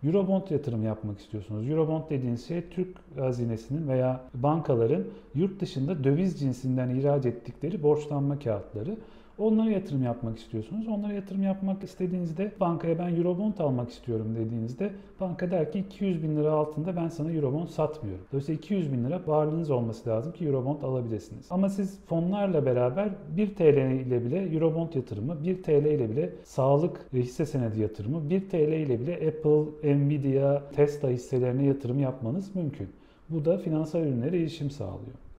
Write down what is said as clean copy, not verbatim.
Eurobond yatırım yapmak istiyorsunuz. Eurobond dediğiniz şey Türk hazinesinin veya bankaların yurt dışında döviz cinsinden ihraç ettikleri borçlanma kağıtları. Onlara yatırım yapmak istiyorsunuz. Onlara yatırım yapmak istediğinizde bankaya ben Eurobond almak istiyorum dediğinizde banka der ki 200 bin lira altında ben sana Eurobond satmıyorum. Dolayısıyla 200 bin lira varlığınız olması lazım ki Eurobond alabilirsiniz. Ama siz fonlarla beraber 1 TL ile bile Eurobond yatırımı, 1 TL ile bile sağlık hisse senedi yatırımı, 1 TL ile bile Apple, Nvidia, Tesla hisselerine yatırım yapmanız mümkün. Bu da finansal ürünlere erişim sağlıyor.